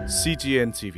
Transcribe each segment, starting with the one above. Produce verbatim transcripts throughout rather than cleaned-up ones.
ซี จี เอ็น ที วี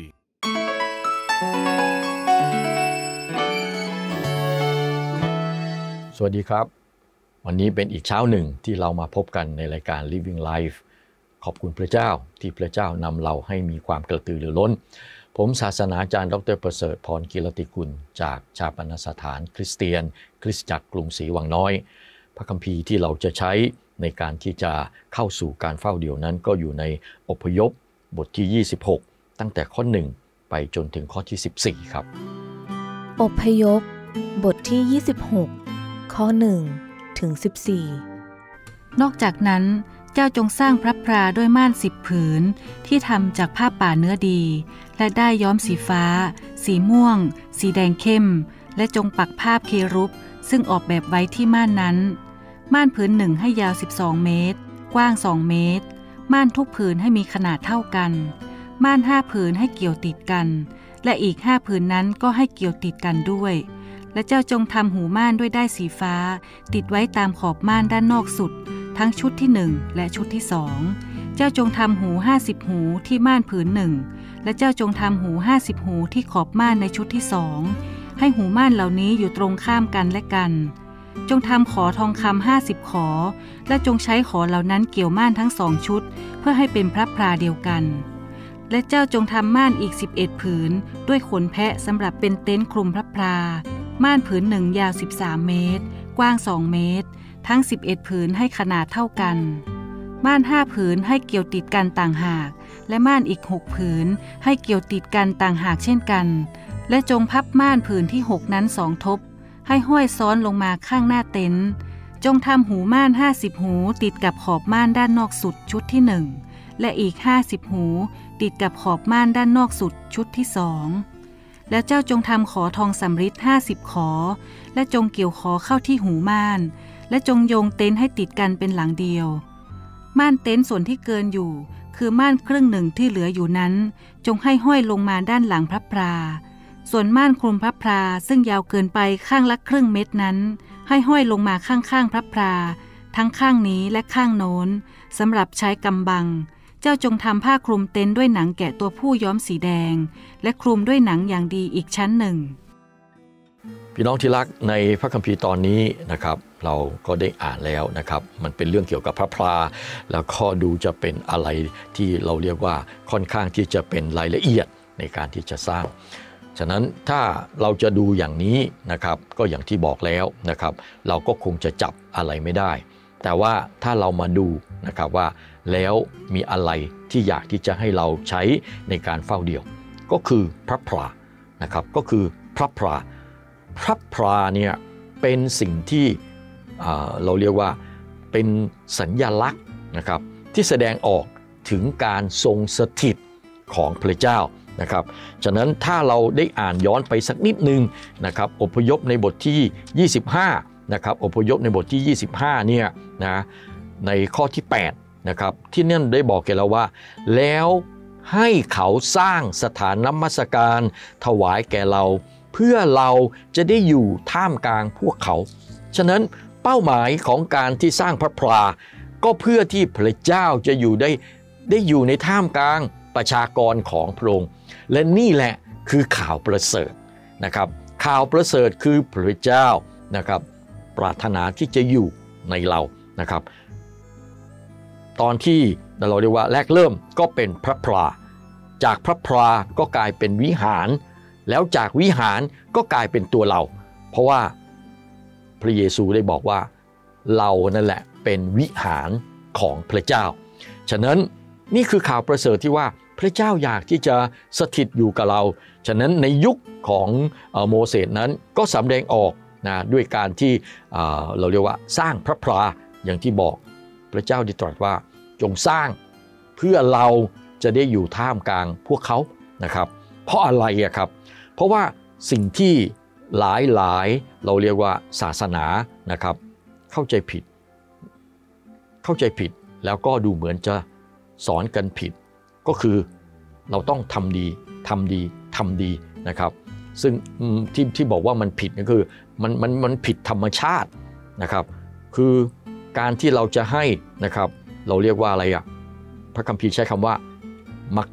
สวัสดีครับวันนี้เป็นอีกเช้าหนึ่งที่เรามาพบกันในรายการ Living Life ขอบคุณพระเจ้าที่พระเจ้านำเราให้มีความกระตือรือร้นผมศาสนาจารย์ดร.ประเสริฐพรกิรติกุลจากชาปนสถานคริสเตียนคริสตจักรกรุงศรีวังน้อยพระคัมภีร์ที่เราจะใช้ในการที่จะเข้าสู่การเฝ้าเดี่ยวนั้นก็อยู่ในอพยพบทที่ยี่สิบหกตั้งแต่ข้อหนึ่งไปจนถึงข้อที่สิบสี่ครับอพยพบทที่ยี่สิบหกข้อหนึ่งถึงสิบสี่นอกจากนั้นเจ้าจงสร้างพระพราด้วยม่านสิบผืนที่ทำจากผ้าป่าเนื้อดีและได้ย้อมสีฟ้าสีม่วงสีแดงเข้มและจงปักภาพเครุบซึ่งออกแบบไว้ที่ม่านนั้นม่านผืนหนึ่งให้ยาวสิบสองเมตรกว้างสองเมตรม่านทุกผืนให้มีขนาดเท่ากันม่านห้าผืนให้เกี่ยวติดกันและอีกห้าผืนนั้นก็ให้เกี่ยวติดกันด้วยและเจ้าจงทำหูม่านด้วยด้ายสีฟ้าติดไว้ตามขอบม่านด้านนอกสุดทั้งชุดที่หนึ่งและชุดที่สองเจ้าจงทำหูห้าสิบหูที่ม่านผืนหนึ่งและเจ้าจงทำหูห้าสิบหูที่ขอบม่านในชุดที่สองให้หูม่านเหล่านี้อยู่ตรงข้ามกันและกันจงทำขอทองคำห้าสิบขอและจงใช้ขอเหล่านั้นเกี่ยวม่านทั้งสองชุดเพื่อให้เป็นพระพราเดียวกันและเจ้าจงทำม่านอีกสิบเอ็ดผืนด้วยขนแพะสำหรับเป็นเต็นท์คลุมพระพราม่านผืนหนึ่งยาวสิบสามเมตรกว้างสองเมตรทั้งสิบเอ็ดผืนให้ขนาดเท่ากันม่านห้าผืนให้เกี่ยวติดกันต่างหากและม่านอีกหกผืนให้เกี่ยวติดกันต่างหากเช่นกันและจงพับม่านผืนที่หกนั้นสองทบให้ห้อยซ้อนลงมาข้างหน้าเต็นท์จงทำหูม่านห้าสิบหูติดกับขอบม่านด้านนอกสุดชุดที่หนึ่งและอีกห้าสิบหูติดกับขอบม่านด้านนอกสุดชุดที่สองแล้วเจ้าจงทำขอทองสำริดห้าสิบขอและจงเกี่ยวขอเข้าที่หูม่านและจงโยงเต็นท์ให้ติดกันเป็นหลังเดียวม่านเต็นท์ส่วนที่เกินอยู่คือม่านครึ่งหนึ่งที่เหลืออยู่นั้นจงให้ห้อยลงมาด้านหลังพระพราส่วนม่านคลุมพระพราซึ่งยาวเกินไปข้างละครึ่งเม็ดนั้นให้ห้อยลงมาข้างๆพระพราทั้งข้างนี้และข้างโน้นสำหรับใช้กำบังเจ้าจงทำผ้าคลุมเต็นท์ด้วยหนังแกะตัวผู้ย้อมสีแดงและคลุมด้วยหนังอย่างดีอีกชั้นหนึ่งพี่น้องที่รักในพระคัมภีร์ตอนนี้นะครับเราก็ได้อ่านแล้วนะครับมันเป็นเรื่องเกี่ยวกับพระพราแล้วก็ดูจะเป็นอะไรที่เราเรียกว่าค่อนข้างที่จะเป็นรายละเอียดในการที่จะสร้างฉะนั้นถ้าเราจะดูอย่างนี้นะครับก็อย่างที่บอกแล้วนะครับเราก็คงจะจับอะไรไม่ได้แต่ว่าถ้าเรามาดูนะครับว่าแล้วมีอะไรที่อยากที่จะให้เราใช้ในการเฝ้าเดี่ยวก็คือพระพรานะครับก็คือพระพราพระพราเนี่ยเป็นสิ่งที่เราเรียกว่าเป็นสัญลักษณ์นะครับที่แสดงออกถึงการทรงสถิตของพระเจ้านะครับฉะนั้นถ้าเราได้อ่านย้อนไปสักนิดนึงนะครับอพยพในบทที่ยี่สิบห้านะครับอพยพในบทที่ยี่สิบห้าเนี่ยนะในข้อที่แปดนะครับที่นั่นได้บอกแก่เราว่าแล้วให้เขาสร้างสถานนมัสการถวายแก่เราเพื่อเราจะได้อยู่ท่ามกลางพวกเขาฉะนั้นเป้าหมายของการที่สร้างพระพราก็เพื่อที่พระเจ้าจะอยู่ได้ได้อยู่ในท่ามกลางประชากรของพระองค์และนี่แหละคือข่าวประเสริฐนะครับข่าวประเสริฐคือพระเจ้านะครับปรารถนาที่จะอยู่ในเรานะครับตอนที่เราเรียกว่าแรกเริ่มก็เป็นพระพราจากพระพราก็กลายเป็นวิหารแล้วจากวิหารก็กลายเป็นตัวเราเพราะว่าพระเยซูได้บอกว่าเรานั่นแหละเป็นวิหารของพระเจ้าฉะนั้นนี่คือข่าวประเสริฐที่ว่าพระเจ้าอยากที่จะสถิตอยู่กับเราฉะนั้นในยุคของโมเสสนั้นก็สำแดงออกนะด้วยการที่เราเรียกว่าสร้างพระพราอย่างที่บอกพระเจ้าได้ตรัสว่าจงสร้างเพื่อเราจะได้อยู่ท่ามกลางพวกเขานะครับเพราะอะไรอะครับเพราะว่าสิ่งที่หลายหลายเราเรียกว่าศาสนานะครับเข้าใจผิดเข้าใจผิดแล้วก็ดูเหมือนจะสอนกันผิดก็คือเราต้องทำดีทำดีทำดีนะครับซึ่งที่ที่บอกว่ามันผิดก็คือมันมันมันผิดธรรมชาตินะครับคือการที่เราจะให้นะครับเราเรียกว่าอะไรอะพระคัมภีร์ใช้คำว่ามากอกแข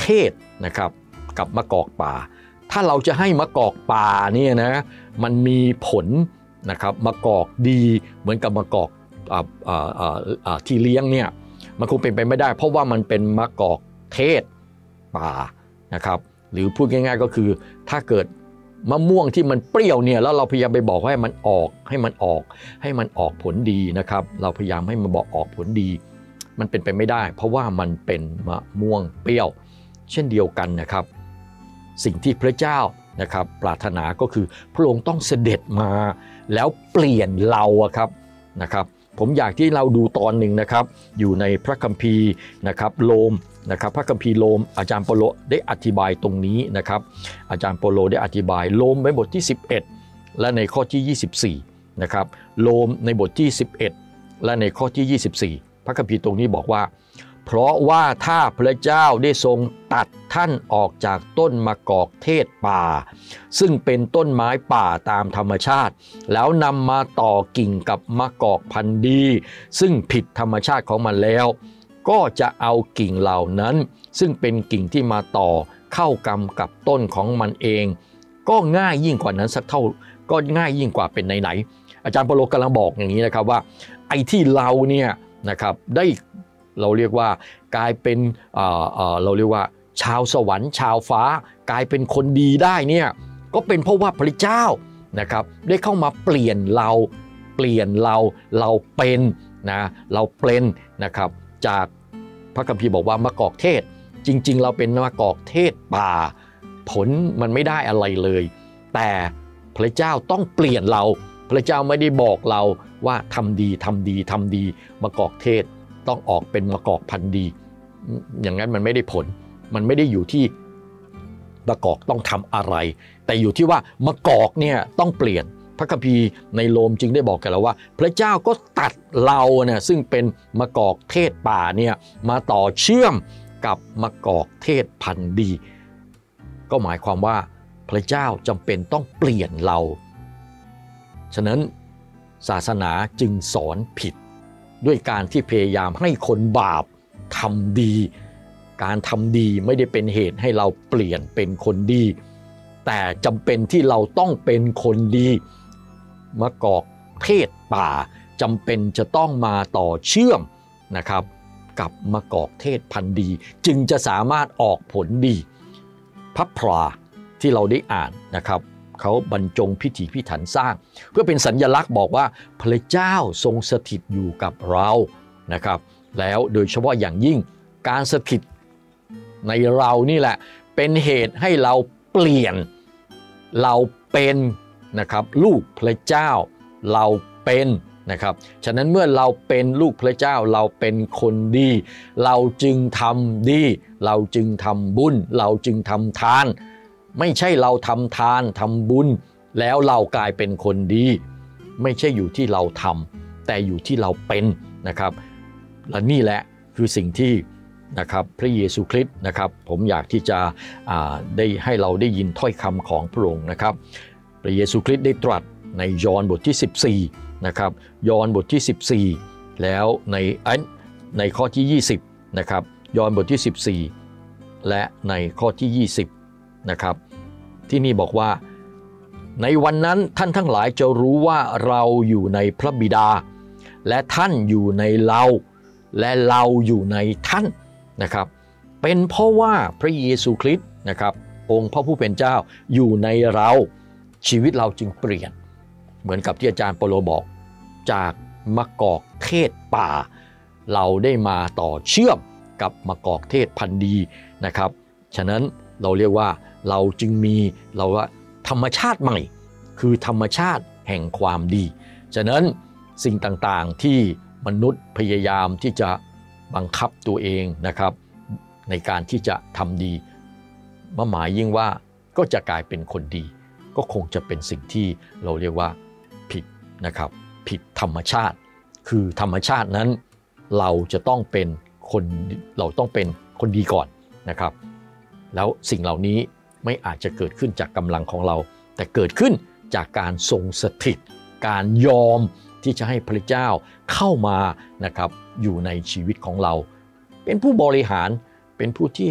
เทศนะครับกับมะกอกป่าถ้าเราจะให้มะกอกป่าเนี่ยนะมันมีผลนะครับมะกอกดีเหมือนกับมะกอกที่เลี้ยงเนี่ยมันคงเป็นไปไม่ได้เพราะว่ามันเป็นมะกอกเทศป่านะครับหรือพูดง่ายๆก็คือถ้าเกิดมะม่วงที่มันเปรี้ยวเนี่ยแล้วเราพยายามไปบอกให้มันออกให้มันออกให้มันออกผลดีนะครับเราพยายามให้มันบอกออกผลดีมันเป็นไปไม่ได้เพราะว่ามันเป็นมะม่วงเปรี้ยวเช่นเดียวกันนะครับสิ่งที่พระเจ้านะครับปรารถนาก็คือพระองค์ต้องเสด็จมาแล้วเปลี่ยนเราครับนะครับผมอยากที่เราดูตอนหนึ่งนะครับอยู่ในพระคัมภีร์นะครับโรมนะครับพระคัมภีร์โรมอาจารย์เปโลได้อธิบายตรงนี้นะครับอาจารย์เปโลได้อธิบายโรมในบทที่สิบเอ็ดและในข้อที่ยี่สิบสี่นะครับโรมในบทที่สิบเอ็ดและในข้อที่ยี่สิบสี่พระคัมภีร์ตรงนี้บอกว่าเพราะว่าถ้าพระเจ้าได้ทรงตัดท่านออกจากต้นมะกอกเทศป่าซึ่งเป็นต้นไม้ป่าตามธรรมชาติแล้วนำมาต่อกิ่งกับมะกอกพันธุ์ดีซึ่งผิดธรรมชาติของมันแล้วก็จะเอากิ่งเหล่านั้นซึ่งเป็นกิ่งที่มาต่อเข้ากำกับต้นของมันเองก็ง่ายยิ่งกว่านั้นสักเท่าก็ง่ายยิ่งกว่าเป็นไหนๆอาจารย์เปโลกำลังบอกอย่างนี้นะครับว่าไอ้ที่เราเนี่ยนะครับได้เราเรียกว่ากลายเป็นเอ่อเอ่อเราเรียกว่าชาวสวรรค์ชาวฟ้ากลายเป็นคนดีได้เนี่ยก็เป็นเพราะว่าพระเจ้านะครับได้เข้ามาเปลี่ยนเราเปลี่ยนเราเราเป็นนะเราเป็นนะครับจากพระคัมภีร์บอกว่ามะกอกเทศจริงๆเราเป็นมะกอกเทศป่าผลมันไม่ได้อะไรเลยแต่พระเจ้าต้องเปลี่ยนเราพระเจ้าไม่ได้บอกเราว่าทำดีทำดีทำดีมะกอกเทศต้องออกเป็นมะกอกพันธุ์ดีอย่างนั้นมันไม่ได้ผลมันไม่ได้อยู่ที่มะกอกต้องทำอะไรแต่อยู่ที่ว่ามะกอกเนี่ยต้องเปลี่ยนพระคัมภีร์ในโรมจึงได้บอกกันแล้วว่าพระเจ้าก็ตัดเราเนี่ยซึ่งเป็นมะกอกเทศป่าเนี่ยมาต่อเชื่อมกับมะกอกเทศพันธุ์ดีก็หมายความว่าพระเจ้าจำเป็นต้องเปลี่ยนเราฉะนั้นศาสนาจึงสอนผิดด้วยการที่พยายามให้คนบาปทำดีการทำดีไม่ได้เป็นเหตุให้เราเปลี่ยนเป็นคนดีแต่จำเป็นที่เราต้องเป็นคนดีมะกอกเทศป่าจำเป็นจะต้องมาต่อเชื่อมนะครับกับมะกอกเทศพันธุ์ดีจึงจะสามารถออกผลดีพระพราที่เราได้อ่านนะครับเขาบรรจงพิถีพิถันสร้างเพื่อเป็นสัญลักษณ์บอกว่าพระเจ้าทรงสถิตอยู่กับเรานะครับแล้วโดยเฉพาะอย่างยิ่งการสถิตในเรานี่แหละเป็นเหตุให้เราเปลี่ยนเราเป็นนะครับลูกพระเจ้าเราเป็นนะครับฉะนั้นเมื่อเราเป็นลูกพระเจ้าเราเป็นคนดีเราจึงทำดีเราจึงทำบุญเราจึงทำทานไม่ใช่เราทำทานทำบุญแล้วเรากลายเป็นคนดีไม่ใช่อยู่ที่เราทำแต่อยู่ที่เราเป็นนะครับและนี่แหละคือสิ่งที่นะครับพระเยซูคริสต์นะครับผมอยากที่จะได้ให้เราได้ยินถ้อยคำของพระองค์นะครับพระเยซูคริสต์ได้ตรัสในยอห์นบทที่สิบสี่นะครับยอห์นบทที่สิบสี่แล้วในในข้อที่ยี่สิบนะครับยอห์นบทที่สิบสี่และในข้อที่ยี่สิบนะครับที่นี่บอกว่าในวันนั้นท่านทั้งหลายจะรู้ว่าเราอยู่ในพระบิดาและท่านอยู่ในเราและเราอยู่ในท่านนะครับเป็นเพราะว่าพระเยซูคริสต์นะครับองค์พระผู้เป็นเจ้าอยู่ในเราชีวิตเราจึงเปลี่ยนเหมือนกับที่อาจารย์เปโลบอกจากมะกอกเทศป่าเราได้มาต่อเชื่อมกับมะกอกเทศพันธุ์ดีนะครับฉะนั้นเราเรียกว่าเราจึงมีเราว่าธรรมชาติใหม่คือธรรมชาติแห่งความดีฉะนั้นสิ่งต่างๆที่มนุษย์พยายามที่จะบังคับตัวเองนะครับในการที่จะทำดีมาหมายยิ่งว่าก็จะกลายเป็นคนดีก็คงจะเป็นสิ่งที่เราเรียกว่าผิดนะครับผิดธรรมชาติคือธรรมชาตินั้นเราจะต้องเป็นคนเราต้องเป็นคนดีก่อนนะครับแล้วสิ่งเหล่านี้ไม่อาจจะเกิดขึ้นจากกำลังของเราแต่เกิดขึ้นจากการทรงสถิตการยอมที่จะให้พระเจ้าเข้ามานะครับอยู่ในชีวิตของเราเป็นผู้บริหารเป็นผู้ที่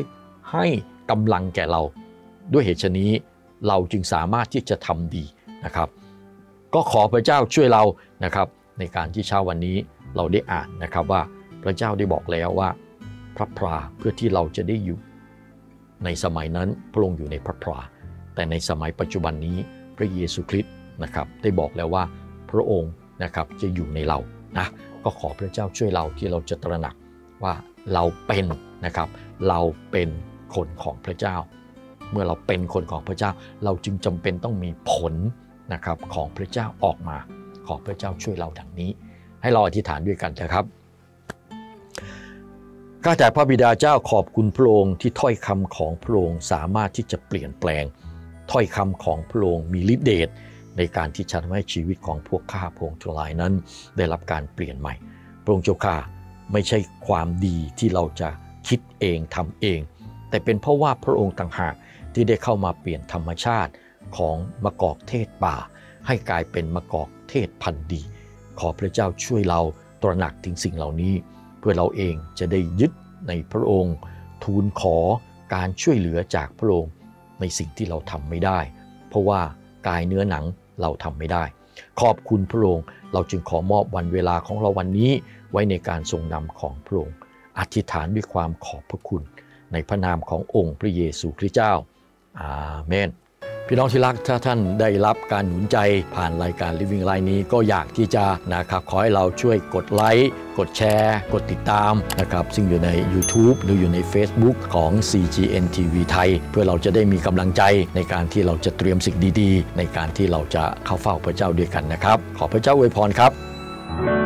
ให้กำลังแก่เราด้วยเหตุฉะนี้เราจึงสามารถที่จะทำดีนะครับก็ขอพระเจ้าช่วยเรานะครับในการที่เช้าวันนี้เราได้อ่านนะครับว่าพระเจ้าได้บอกแล้วว่าพระพราเพื่อที่เราจะได้อยู่ในสมัยนั้นพระองค์อยู่ในพระพราแต่ในสมัยปัจจุบันนี้พระเยซูคริสต์นะครับได้บอกแล้วว่าพระองค์นะครับจะอยู่ในเรานะก็ขอพระเจ้าช่วยเราที่เราจะตระหนักว่าเราเป็นนะครับเราเป็นคนของพระเจ้าเมื่อเราเป็นคนของพระเจ้าเราจึงจำเป็นต้องมีผลนะครับของพระเจ้าออกมาขอพระเจ้าช่วยเราดังนี้ให้เราอธิษฐานด้วยกันนะครับข้าแต่พระบิดาเจ้าขอบคุณพระองค์ที่ถ้อยคำของพระองค์สามารถที่จะเปลี่ยนแปลงถ้อยคำของพระองค์มีฤทธิ์เดชในการที่จะทำให้ชีวิตของพวกข้าพระองค์ทั้งหลายนั้นได้รับการเปลี่ยนใหม่พระองค์เจ้าข้าไม่ใช่ความดีที่เราจะคิดเองทำเองแต่เป็นเพราะว่าพระองค์ต่างหากที่ได้เข้ามาเปลี่ยนธรรมชาติของมะกอกเทศป่าให้กลายเป็นมะกอกเทศพันธุ์ดีขอพระเจ้าช่วยเราตระหนักถึงสิ่งเหล่านี้เพื่อเราเองจะได้ยึดในพระองค์ทูลขอการช่วยเหลือจากพระองค์ในสิ่งที่เราทำไม่ได้เพราะว่ากายเนื้อหนังเราทำไม่ได้ขอบคุณพระองค์เราจึงขอมอบวันเวลาของเราวันนี้ไว้ในการทรงนำของพระองค์อธิษฐานด้วยความขอบพระคุณในพระนามขององค์พระเยซูคริสต์เจ้าอาเมนพี่น้องที่รักถ้าท่านได้รับการหนุนใจผ่านรายการ Living Life นี้ก็อยากที่จะนะครับขอให้เราช่วยกดไลค์กดแชร์กดติดตามนะครับซึ่งอยู่ใน YouTube หรืออยู่ใน Facebook ของ ซี จี เอ็น ที วี ไทยเพื่อเราจะได้มีกำลังใจในการที่เราจะเตรียมสิ่งดีๆในการที่เราจะเข้าเฝ้าพระเจ้าด้วยกันนะครับขอพระเจ้าอวยพรครับ